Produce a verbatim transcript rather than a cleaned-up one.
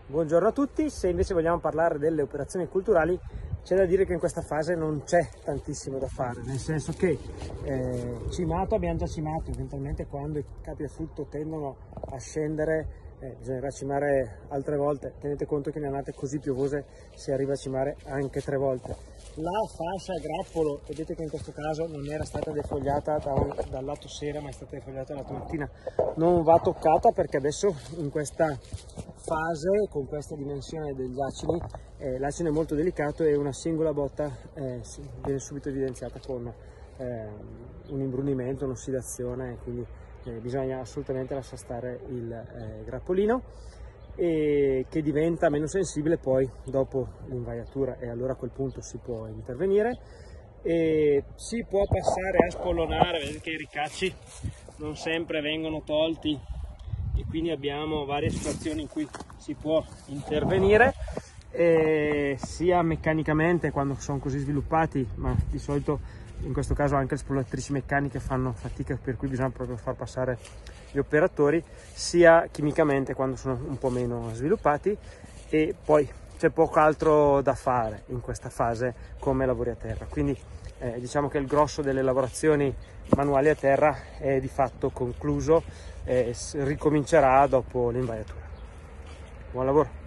Buongiorno a tutti. Se invece vogliamo parlare delle operazioni culturali, c'è da dire che in questa fase non c'è tantissimo da fare, nel senso che eh, cimato abbiamo già cimato, eventualmente quando i capi a frutto tendono a scendere eh, bisognerà cimare altre volte. Tenete conto che in annate così piovose si arriva a cimare anche tre volte. La fascia grappolo, vedete che in questo caso non era stata defogliata da un, dal lato sera, ma è stata defogliata dal lato mattina, non va toccata perché adesso in questa fase, con questa dimensione degli acini, eh, l'acino è molto delicato e una singola botta eh, viene subito evidenziata con eh, un imbrunimento, un'ossidazione, quindi eh, bisogna assolutamente lasciare stare il eh, grappolino, e che diventa meno sensibile poi dopo l'invaiatura, e allora a quel punto si può intervenire e si può passare a spollonare. Vedete che i ricacci non sempre vengono tolti e quindi abbiamo varie situazioni in cui si può intervenire, e sia meccanicamente quando sono così sviluppati, ma di solito in questo caso anche le spollatrici meccaniche fanno fatica, per cui bisogna proprio far passare gli operatori, sia chimicamente quando sono un po' meno sviluppati, e poi c'è poco altro da fare in questa fase come lavori a terra. Quindi eh, diciamo che il grosso delle lavorazioni manuali a terra è di fatto concluso e ricomincerà dopo l'invaiatura. Buon lavoro!